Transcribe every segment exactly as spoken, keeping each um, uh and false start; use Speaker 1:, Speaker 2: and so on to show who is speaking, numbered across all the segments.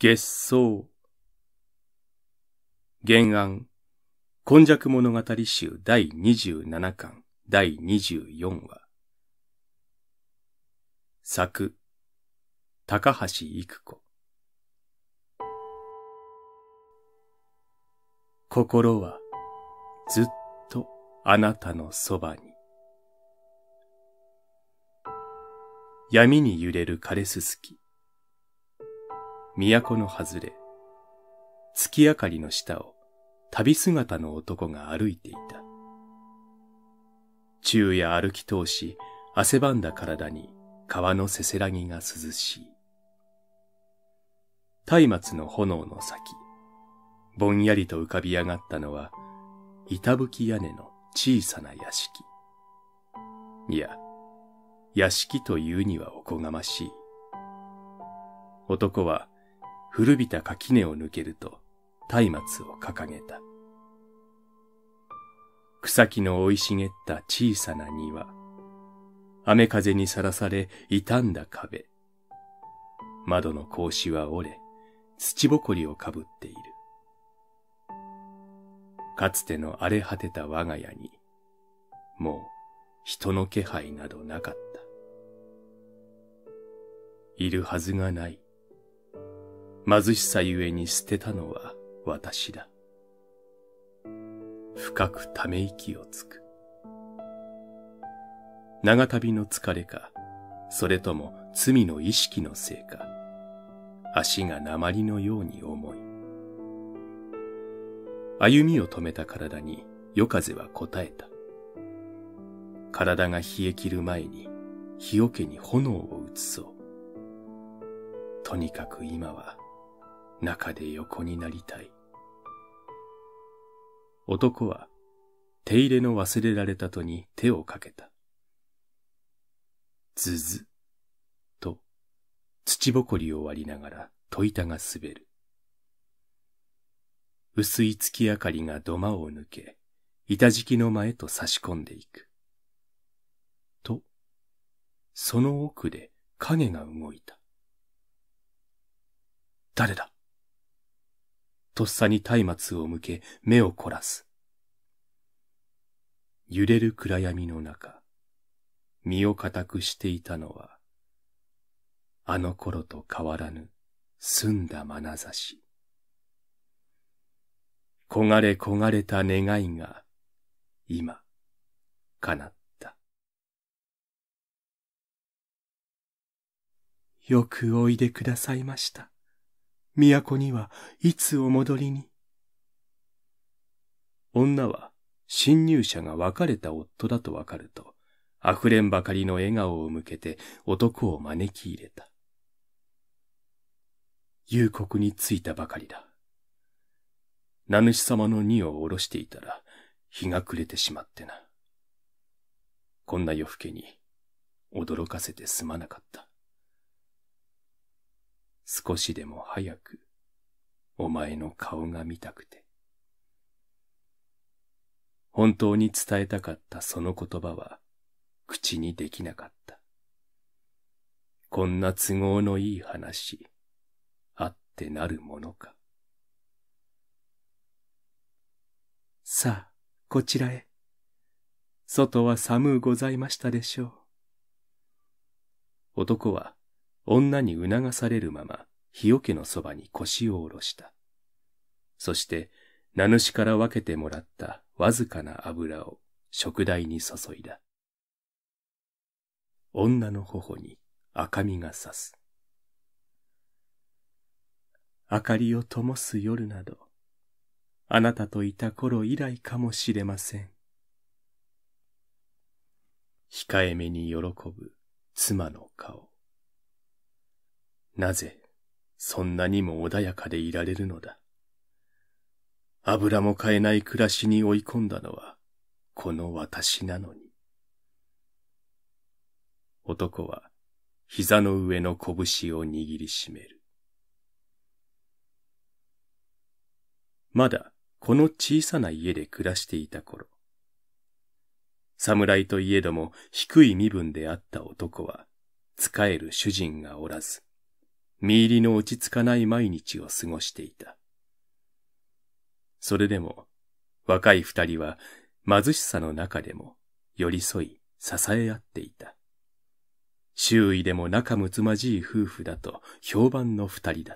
Speaker 1: 月草。原案、今昔物語集第にじゅうななかん第にじゅうよんわ。作、高橋育子。心はずっとあなたのそばに。闇に揺れる枯れすすき。都の外れ、月明かりの下を旅姿の男が歩いていた。昼夜歩き通し、汗ばんだ体に川のせせらぎが涼しい。松明の炎の先、ぼんやりと浮かび上がったのは、板吹き屋根の小さな屋敷。いや、屋敷というにはおこがましい。男は古びた垣根を抜けると松明を掲げた。草木の生い茂った小さな庭、雨風にさらされ傷んだ壁、窓の格子は折れ、土ぼこりをかぶっている。かつての荒れ果てた我が家に、もう人の気配などなかった。いるはずがない。貧しさゆえに捨てたのは私だ。深くため息をつく。長旅の疲れか、それとも罪の意識のせいか、足が鉛のように重い。歩みを止めた体に夜風は答えた。体が冷え切る前に日よけに炎を移そう。とにかく今は中で横になりたい。男は手入れの忘れられた戸に手をかけた。ずずと土ぼこりを割りながら戸板が滑る。薄い月明かりが土間を抜け、板敷きの間へと差し込んでいく。と、その奥で影が動いた。誰だ？とっさに松明を向け目を凝らす。揺れる暗闇の中、身を固くしていたのは、あの頃と変わらぬ澄んだ眼差し。焦がれ焦がれた願いが、今、叶った。よくおいでくださいました。都にはいつお戻りに。女は侵入者が別れた夫だとわかると、溢れんばかりの笑顔を向けて男を招き入れた。夕刻に着いたばかりだ。名主様の荷を下ろしていたら日が暮れてしまってな。こんな夜更けに驚かせてすまなかった。少しでも早くお前の顔が見たくて。本当に伝えたかったその言葉は口にできなかった。こんな都合のいい話、あってなるものか。さあ、こちらへ。外は寒うございましたでしょう。男は女に促されるまま日よけのそばに腰を下ろした。そして名主から分けてもらったわずかな油を食台に注いだ。女の頬に赤みがさす。明かりを灯す夜など、あなたといた頃以来かもしれません。控えめに喜ぶ妻の顔。なぜそんなにも穏やかでいられるのだ。油も買えない暮らしに追い込んだのはこの私なのに。男は膝の上の拳を握りしめる。まだこの小さな家で暮らしていた頃、侍といえども低い身分であった男は仕える主人がおらず、 身入りの落ち着かない毎日を過ごしていた。それでも、若い二人は貧しさの中でも寄り添い支え合っていた。周囲でも仲睦まじい夫婦だと評判の二人だった。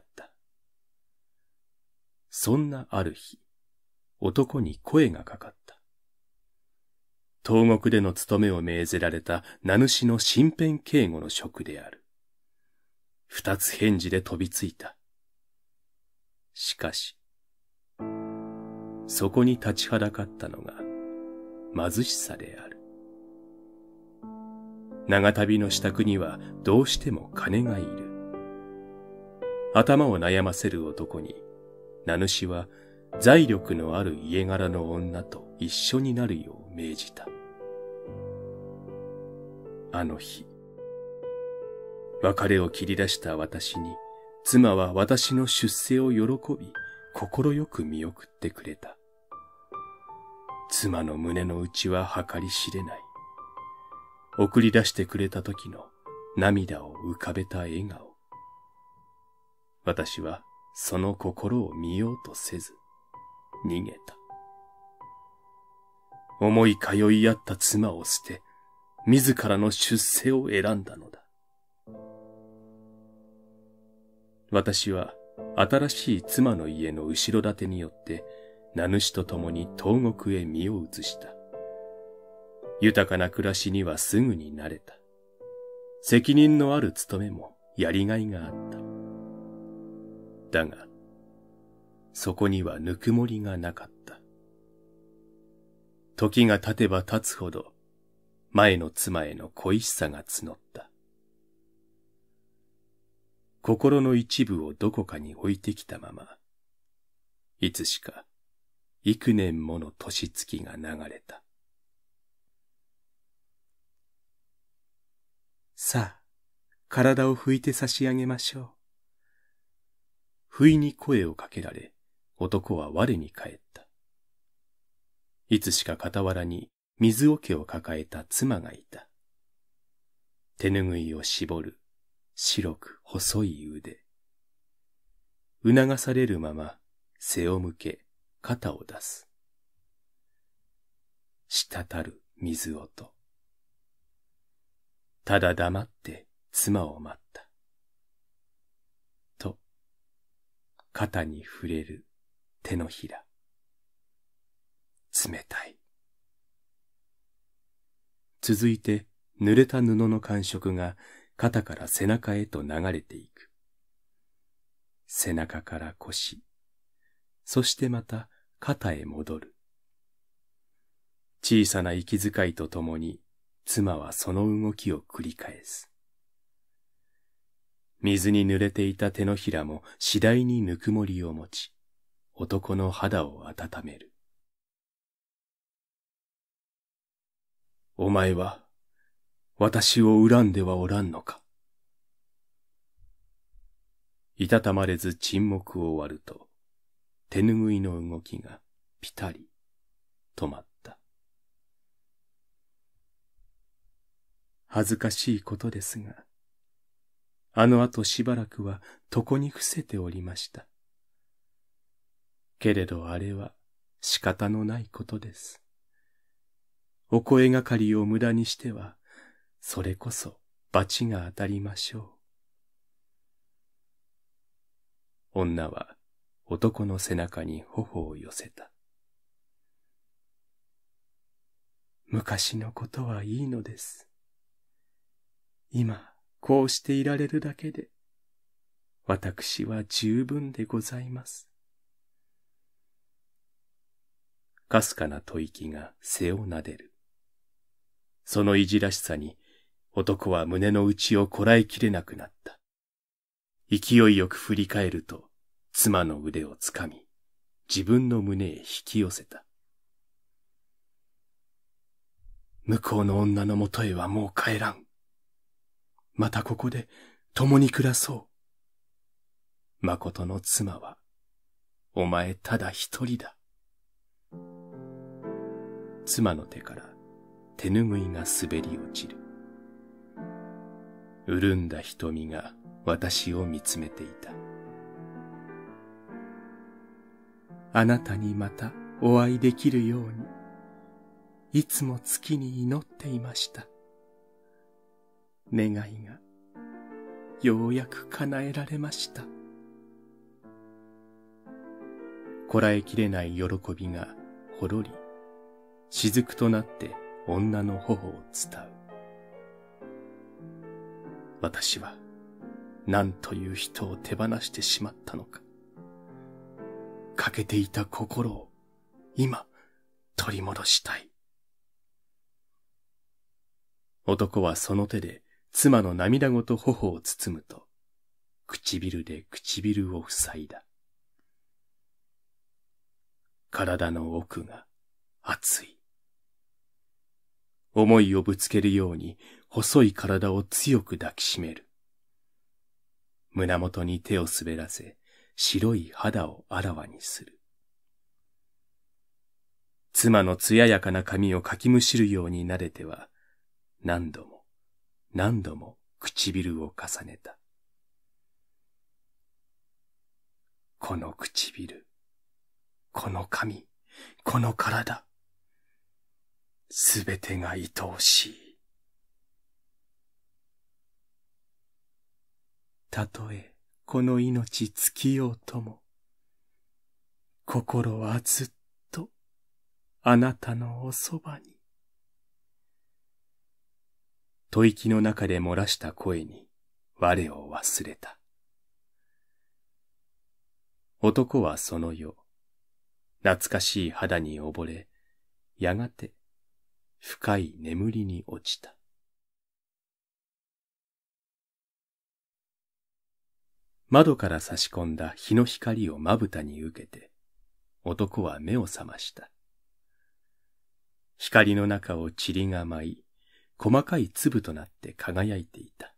Speaker 1: そんなある日、男に声がかかった。東国での務めを命ぜられた名主の身辺警護の職である。二つ返事で飛びついた。しかし、そこに立ちはだかったのが貧しさである。長旅の支度にはどうしても金がいる。頭を悩ませる男に、名主は財力のある家柄の女と一緒になるよう命じた。あの日、別れを切り出した私に、妻は私の出世を喜び、心よく見送ってくれた。妻の胸の内は計り知れない。送り出してくれた時の涙を浮かべた笑顔。私はその心を見ようとせず、逃げた。思い通い合った妻を捨て、自らの出世を選んだのだ。私は新しい妻の家の後ろ盾によって、名主と共に東国へ身を移した。豊かな暮らしにはすぐに慣れた。責任のある務めもやりがいがあった。だが、そこにはぬくもりがなかった。時が経てば経つほど、前の妻への恋しさが募った。心の一部をどこかに置いてきたまま、いつしか幾年もの年月が流れた。さあ、体を拭いて差し上げましょう。不意に声をかけられ、男は我に返った。いつしか傍らに水桶を抱えた妻がいた。手ぬぐいを絞る白く細い腕。促されるまま背を向け肩を出す。滴る水音。ただ黙って妻を待った。と、肩に触れる手のひら。冷たい。続いて濡れた布の感触が肩から背中へと流れていく。背中から腰、そしてまた肩へ戻る。小さな息遣いとともに妻はその動きを繰り返す。水に濡れていた手のひらも次第にぬくもりを持ち、男の肌を温める。お前は私を恨んではおらんのか。いたたまれず沈黙を終わると、手ぬぐいの動きがピタリ止まった。恥ずかしいことですが、あの後しばらくは床に伏せておりました。けれどあれは仕方のないことです。お声がかりを無駄にしては、それこそ罰が当たりましょう。女は男の背中に頬を寄せた。昔のことはいいのです。今こうしていられるだけで、私は十分でございます。かすかな吐息が背をなでる。そのいじらしさに男は胸の内をこらえきれなくなった。勢いよく振り返ると、妻の腕をつかみ、自分の胸へ引き寄せた。向こうの女のもとへはもう帰らん。またここで共に暮らそう。誠の妻は、お前ただ一人だ。妻の手から手ぬぐいが滑り落ちる。潤んだ瞳が私を見つめていた。あなたにまたお会いできるように、いつも月に祈っていました。願いがようやく叶えられました。こらえきれない喜びがほろり、雫となって女の頬を伝う。私は何という人を手放してしまったのか。欠けていた心を今取り戻したい。男はその手で妻の涙ごと頬を包むと、唇で唇を塞いだ。体の奥が熱い。思いをぶつけるように細い体を強く抱きしめる。胸元に手を滑らせ、白い肌をあらわにする。妻の艶やかな髪をかきむしるように撫でては、何度も何度も唇を重ねた。この唇、この髪、この体、すべてが愛おしい。たとえこの命尽きようとも、心はずっとあなたのおそばに。吐息の中で漏らした声に我を忘れた。男はその夜、懐かしい肌に溺れ、やがて深い眠りに落ちた。窓から差し込んだ日の光をまぶたに受けて、男は目を覚ました。光の中を塵が舞い、細かい粒となって輝いていた。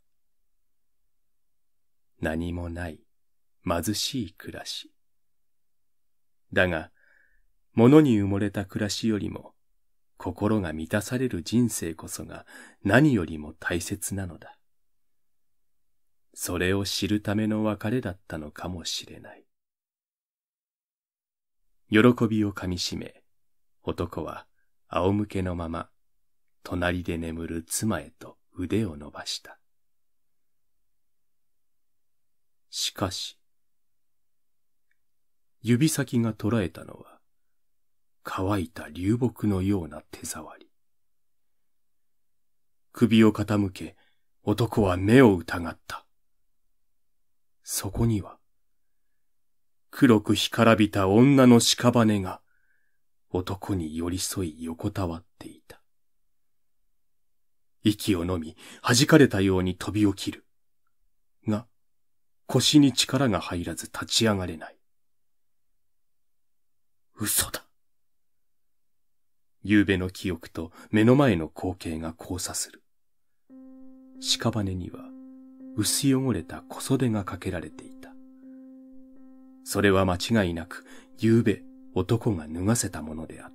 Speaker 1: 何もない貧しい暮らし。だが、物に埋もれた暮らしよりも、心が満たされる人生こそが何よりも大切なのだ。それを知るための別れだったのかもしれない。喜びをかみしめ、男は仰向けのまま、隣で眠る妻へと腕を伸ばした。しかし、指先が捉えたのは、乾いた流木のような手触り。首を傾け、男は目を疑った。そこには、黒く干からびた女の屍が、男に寄り添い横たわっていた。息をのみ、弾かれたように飛び起きる。が、腰に力が入らず立ち上がれない。嘘だ。夕べの記憶と目の前の光景が交差する。屍には薄汚れた小袖がかけられていた。それは間違いなく夕べ男が脱がせたものであった。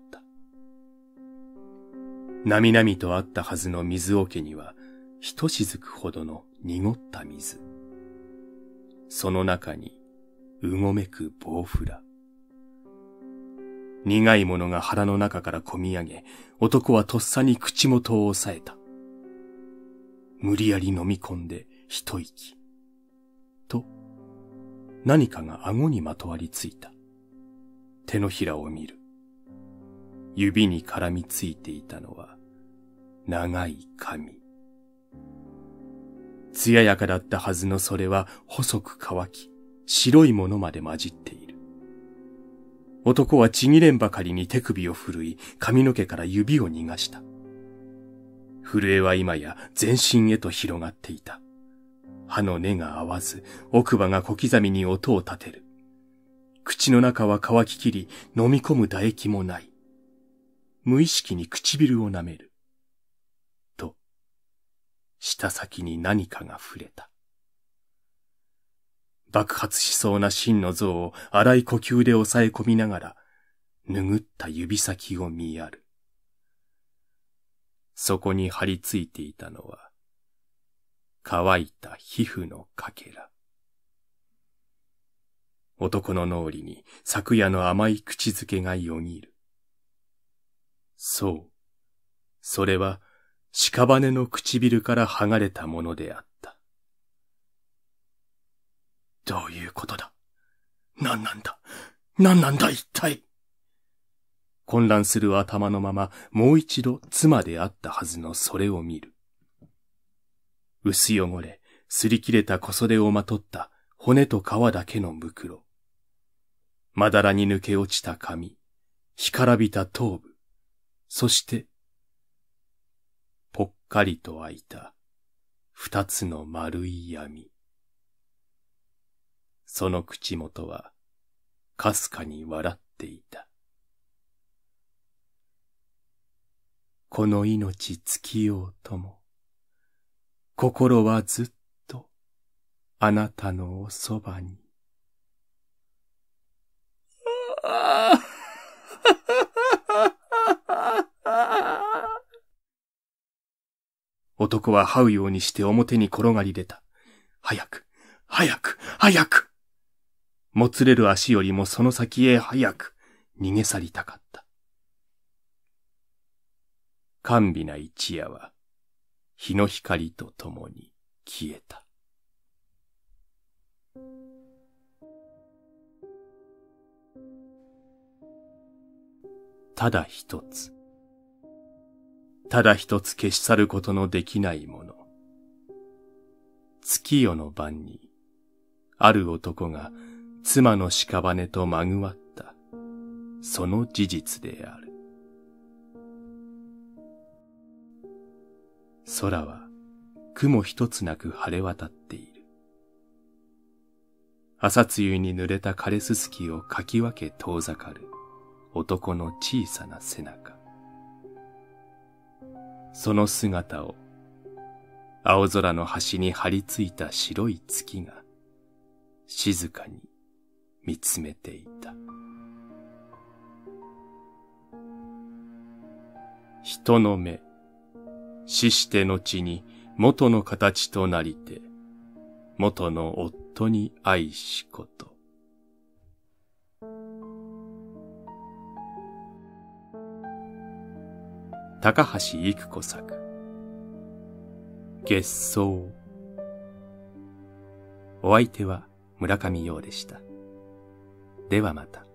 Speaker 1: なみなみとあったはずの水桶にはひとしずくほどの濁った水。その中にうごめくボウフラ。苦いものが腹の中からこみ上げ、男はとっさに口元を押さえた。無理やり飲み込んで一息。と、何かが顎にまとわりついた。手のひらを見る。指に絡みついていたのは、長い髪。艶やかだったはずのそれは細く乾き、白いものまで混じっている。男はちぎれんばかりに手首を振るい、髪の毛から指を逃がした。震えは今や全身へと広がっていた。歯の根が合わず、奥歯が小刻みに音を立てる。口の中は乾ききり、飲み込む唾液もない。無意識に唇を舐める。と、舌先に何かが触れた。爆発しそうな真の像を荒い呼吸で抑え込みながら、拭った指先を見やる。そこに張り付いていたのは、 乾いた皮膚のかけら。男の脳裏に昨夜の甘い口づけがよぎる。そう、それは屍の唇から剥がれたものであった。どういうことだ？何なんだ？何なんだ一体？混乱する頭のままもう一度妻であったはずのそれを見る。薄汚れ、擦り切れた小袖をまとった骨と皮だけの袋。まだらに抜け落ちた髪、干からびた頭部、そして、ぽっかりと開いた二つの丸い闇。その口元は、かすかに笑っていた。この命尽きようとも、心はずっとあなたのおそばに。男は這うようにして表に転がり出た。早く、早く、早く。もつれる足よりもその先へ早く逃げ去りたかった。甘美な一夜は日の光とともに消えた。ただ一つ、ただ一つ消し去ることのできないもの。月夜の晩に、ある男が妻の屍とまぐわった、その事実である。空は雲一つなく晴れ渡っている。朝露に濡れた枯れすすきをかき分け遠ざかる男の小さな背中。その姿を青空の端に張り付いた白い月が静かに見つめていた。人の目、死して後に元の形となりて、元の夫に愛しこと。高橋育子作、月草。お相手は村上陽でした。ではまた。